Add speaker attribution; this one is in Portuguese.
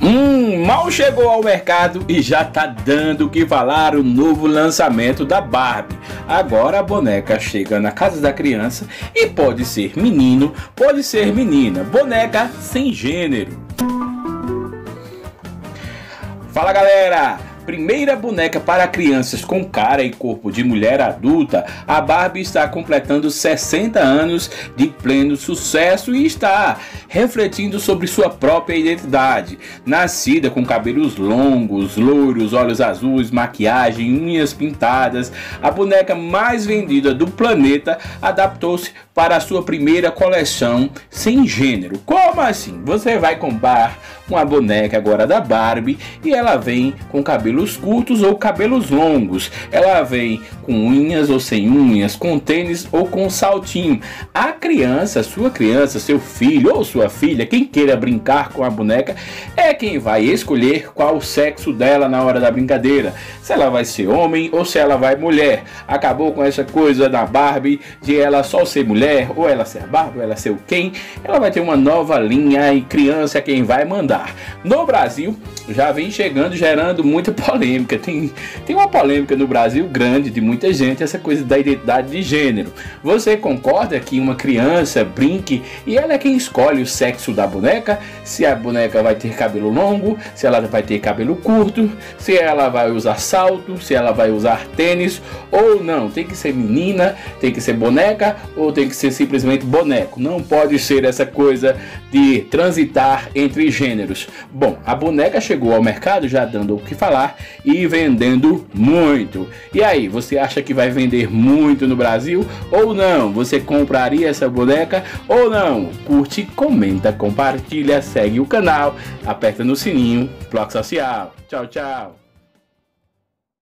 Speaker 1: Mal chegou ao mercado e já tá dando o que falar o novo lançamento da Barbie. Agora a boneca chega na casa da criança e pode ser menino, pode ser menina, boneca sem gênero. Fala galera! Primeira boneca para crianças com cara e corpo de mulher adulta, a Barbie está completando 60 anos de pleno sucesso e está refletindo sobre sua própria identidade. Nascida com cabelos longos, loiros, olhos azuis, maquiagem, unhas pintadas, a boneca mais vendida do planeta adaptou-se para a sua primeira coleção sem gênero. Como assim? Você vai comprar uma boneca agora da Barbie e ela vem com cabelos curtos ou cabelos longos, ela vem com unhas ou sem unhas, com tênis ou com saltinho. A criança, sua criança, seu filho ou sua filha, quem queira brincar com a boneca, é quem vai escolher qual o sexo dela na hora da brincadeira, se ela vai ser homem ou se ela vai mulher. Acabou com essa coisa da Barbie de ela só ser mulher, ou ela ser a Barbie, ou ela ser o quem. Ela vai ter uma nova linha e criança é quem vai mandar. No Brasil já vem chegando, gerando muita polêmica. Tem uma polêmica no Brasil grande de muita gente, essa coisa da identidade de gênero. Você concorda que uma criança brinque e ela é quem escolhe o sexo da boneca? Se a boneca vai ter cabelo longo, se ela vai ter cabelo curto, se ela vai usar salto, se ela vai usar tênis ou não? Tem que ser menina, tem que ser boneca ou tem que ser simplesmente boneco? Não pode ser essa coisa de transitar entre gêneros. Bom, a boneca chegou ao mercado já dando o que falar e vendendo muito. E aí, você acha que vai vender muito no Brasil ou não? Você compraria essa boneca ou não? Curte, comenta, compartilha, segue o canal, aperta no sininho, Bloco Social. Tchau, tchau.